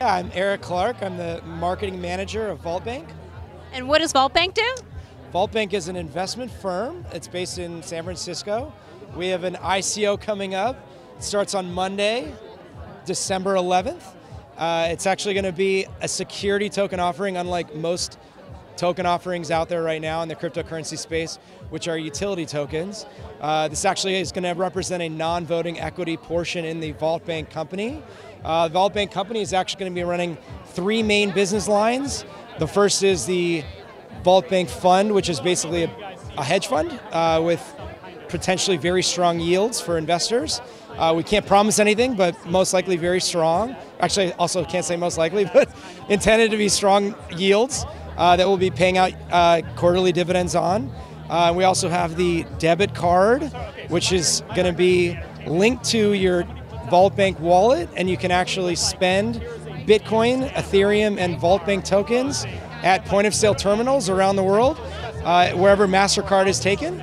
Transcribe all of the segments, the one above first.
Yeah, I'm Eric Clarke. I'm the marketing manager of Vaultbank. And what does Vaultbank do? Vaultbank is an investment firm. It's based in San Francisco. We have an ICO coming up. It starts on Monday, December 11th. It's actually going to be a security token offering, unlike most token offerings out there right now in the cryptocurrency space, which are utility tokens. This actually is going to represent a non-voting equity portion in the Vaultbank company. The Vaultbank company is actually going to be running three main business lines. The first is the Vaultbank Fund, which is basically a hedge fund with potentially very strong yields for investors. We can't promise anything, but most likely very strong. Actually, also can't say most likely, but intended to be strong yields that we'll be paying out quarterly dividends on. We also have the Debit card, which is going to be linked to your Vaultbank wallet, and you can actually spend Bitcoin, Ethereum, and Vaultbank tokens at point-of-sale terminals around the world, wherever MasterCard is taken.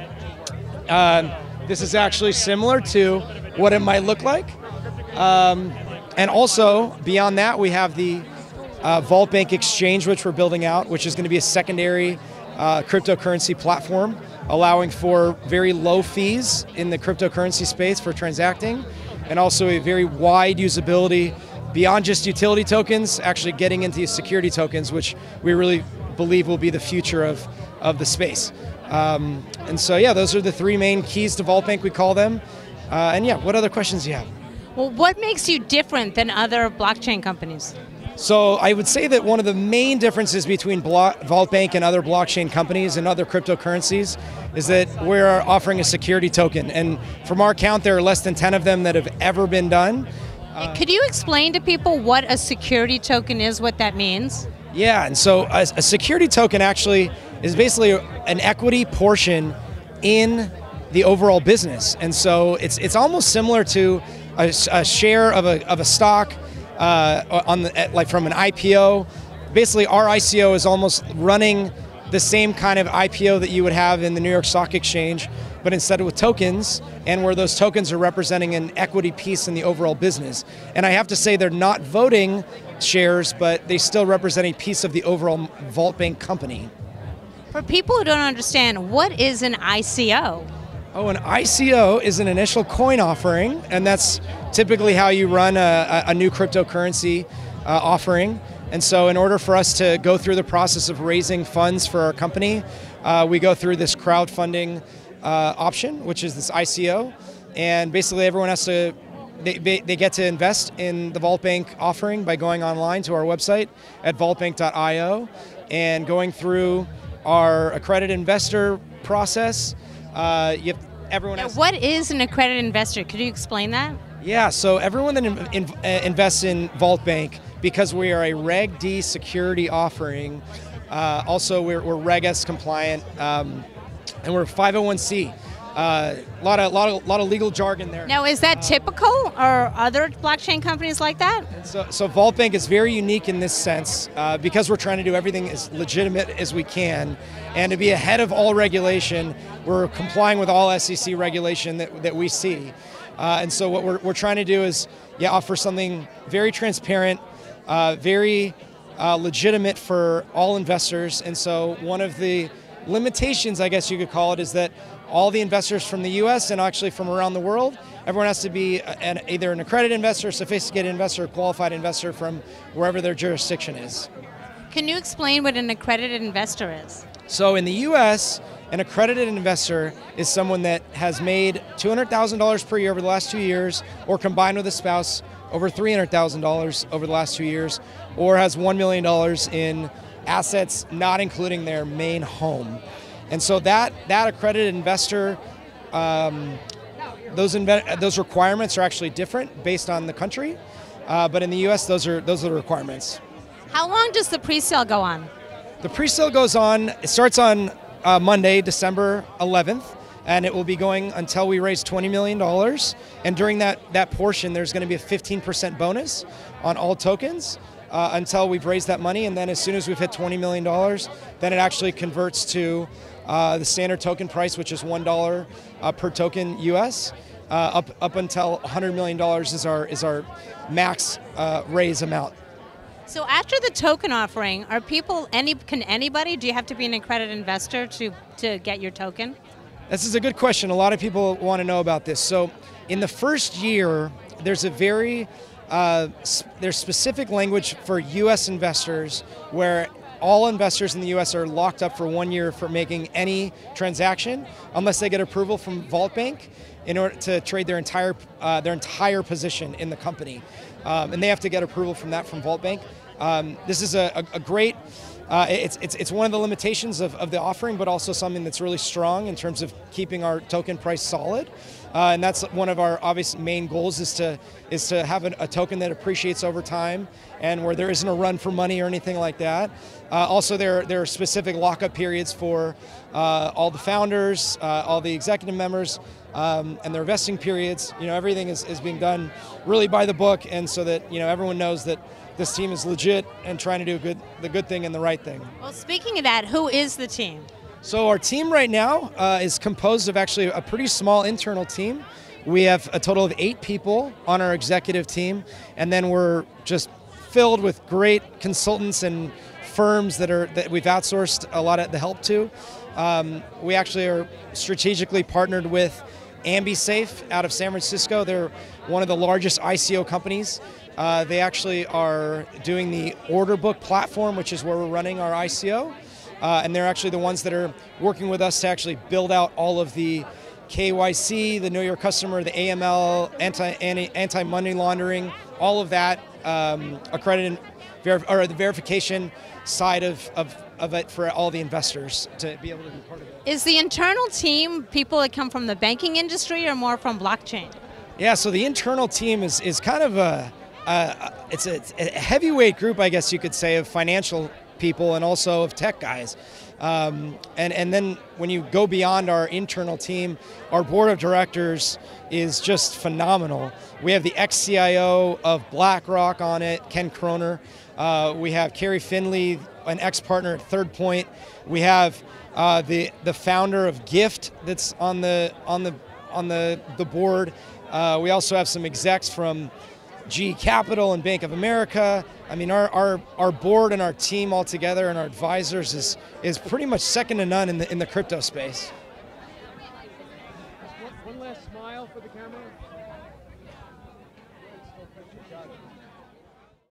This is actually similar to what it might look like. And also, beyond that, we have the Vaultbank Exchange, which we're building out, which is going to be a secondary cryptocurrency platform, allowing for very low fees in the cryptocurrency space for transacting, and also a very wide usability beyond just utility tokens, actually getting into security tokens, which we really believe will be the future of the space. And so, yeah, those are the three main keys to Vaultbank, we call them. And yeah, what other questions do you have? Well, what makes you different than other blockchain companies? So I would say that one of the main differences between Vaultbank and other blockchain companies and other cryptocurrencies is that we're offering a security token. And from our count, there are less than 10 of them that have ever been done. Could you explain to people what a security token is, what that means? Yeah, and so a security token actually is basically an equity portion in the overall business. And so it's almost similar to a share of a stock like from an IPO. Basically, our ICO is almost running the same kind of IPO that you would have in the New York Stock Exchange, but instead with tokens, and where those tokens are representing an equity piece in the overall business. And I have to say they're not voting shares, but they still represent a piece of the overall Vaultbank company. For people who don't understand, what is an ICO? Oh, an ICO is an initial coin offering, and that's typically how you run a new cryptocurrency offering. And so in order for us to go through the process of raising funds for our company, we go through this crowdfunding option, which is this ICO. And basically everyone has to, they get to invest in the Vaultbank offering by going online to our website at vaultbank.io and going through our accredited investor process. What is an accredited investor? Could you explain that? Yeah, so everyone that invests in Vaultbank, because we are a Reg D security offering, also we're Reg S compliant, and we're 501c. A lot of legal jargon there. Now, is that typical, or other blockchain companies like that? So Vaultbank is very unique in this sense because we're trying to do everything as legitimate as we can, and to be ahead of all regulation, we're complying with all SEC regulation that we see. And so what we're trying to do is offer something very transparent, very legitimate for all investors. And so one of the limitations, I guess you could call it, is that all the investors from the US and actually from around the world, everyone has to be either an accredited investor, sophisticated investor, or qualified investor from wherever their jurisdiction is. Can you explain what an accredited investor is? So in the US, an accredited investor is someone that has made $200,000 per year over the last 2 years, or combined with a spouse, over $300,000 over the last 2 years, or has $1 million in assets, not including their main home. And so that accredited investor, those requirements are actually different based on the country, but in the US, those are the requirements. How long does the pre-sale go on? The pre-sale goes on, it starts on Monday, December 11th, and it will be going until we raise $20 million. And during that portion, there's going to be a 15% bonus on all tokens until we've raised that money. And then as soon as we've hit $20 million, then it actually converts to the standard token price, which is $1 per token US. Up until $100 million is our max raise amount. So after the token offering, are people can anybody? Do you have to be an accredited investor to get your token? This is a good question. A lot of people want to know about this. So in the first year, there's a there's specific language for U.S. investors where all investors in the U.S. are locked up for 1 year for making any transaction unless they get approval from Vaultbank in order to trade their entire position in the company. And they have to get approval from Vaultbank. This is a great, it's one of the limitations of the offering, but also something that's really strong in terms of keeping our token price solid. And that's one of our obvious main goals is to have a token that appreciates over time and where there isn't a run for money or anything like that. Also, there are specific lockup periods for all the founders, all the executive members, and their vesting periods. Everything is being done really by the book, and so that everyone knows that this team is legit and trying to do the good thing and the right thing. Well, speaking of that, who is the team? So our team right now is composed of actually a pretty small internal team. We have a total of 8 people on our executive team, and then we're just filled with great consultants and firms that we've outsourced a lot of the help to. We actually are strategically partnered with AmbiSafe out of San Francisco. They're one of the largest ICO companies. They actually are doing the order book platform, which is where we're running our ICO. And they're actually the ones that are working with us to actually build out all of the KYC, the Know Your Customer, the AML, anti-money laundering, all of that accredited, or the verification side of it for all the investors to be able to be part of it. Is the internal team people that come from the banking industry or more from blockchain? Yeah, so the internal team is kind of it's a heavyweight group, I guess you could say, of financial people and also of tech guys. And then when you go beyond our internal team, our board of directors is just phenomenal. We have the ex-CIO of BlackRock on it, Ken Kroner. We have Carrie Finley, an ex-partner at Third Point. We have the founder of Gift that's on the board. We also have some execs from GE Capital and Bank of America. I mean, our board and our team all together and our advisors is pretty much second to none in the crypto space. One last smile for the camera.